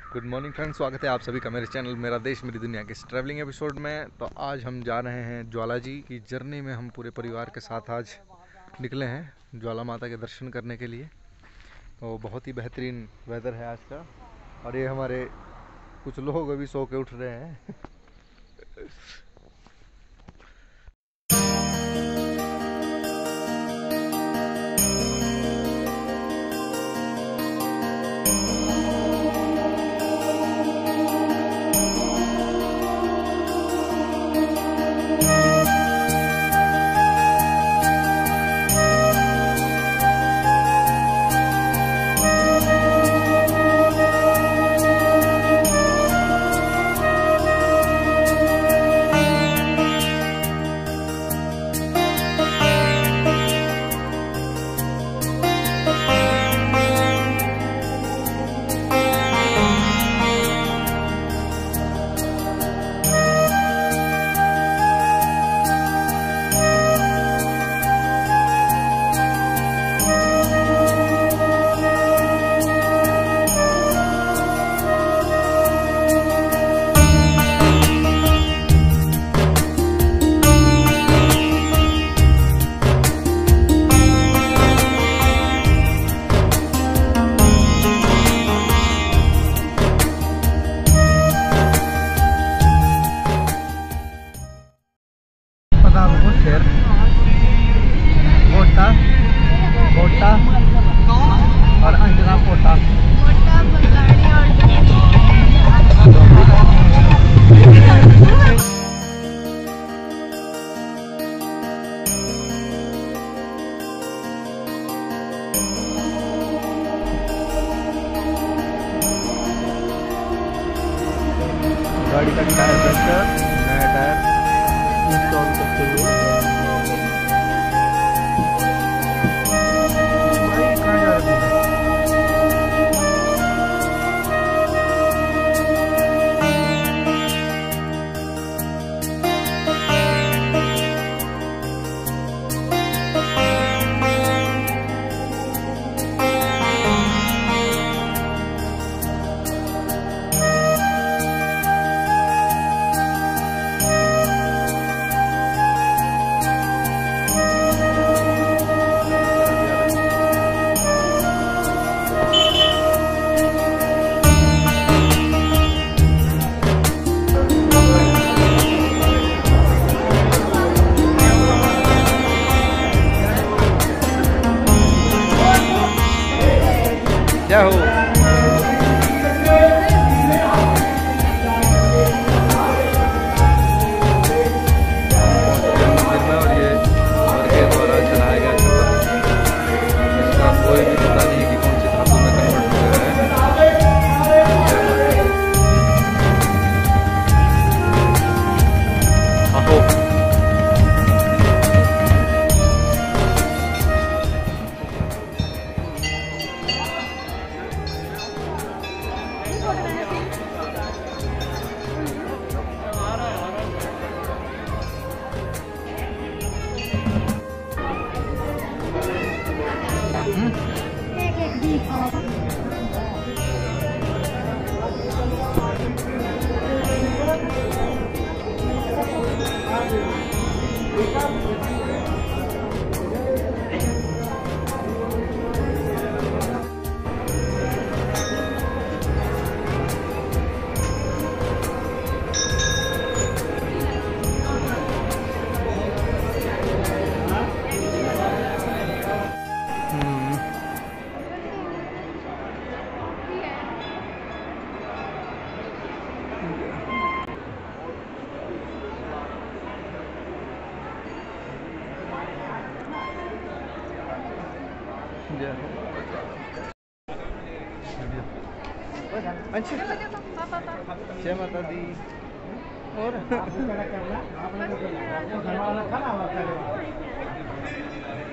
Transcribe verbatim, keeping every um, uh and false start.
Good morning friends, स्वागत है आप सभी का मेरे चैनल मेरा देश मेरी दुनिया के इस ट्रैवलिंग एपिसोड में। तो आज हम जा रहे हैं ज्वाला जी की जर्नी में। हम पूरे परिवार के साथ आज निकले हैं ज्वाला माता के दर्शन करने के लिए। तो बहुत ही बेहतरीन वेदर है आज का, और ये हमारे कुछ लोग अभी सो के उठ रहे हैं। कोटा कोटा और अंजना कोटा गाड़ी का टायर पंचर, नया टायर इंस्टॉल करते हुए जय हो। जय माता दी। और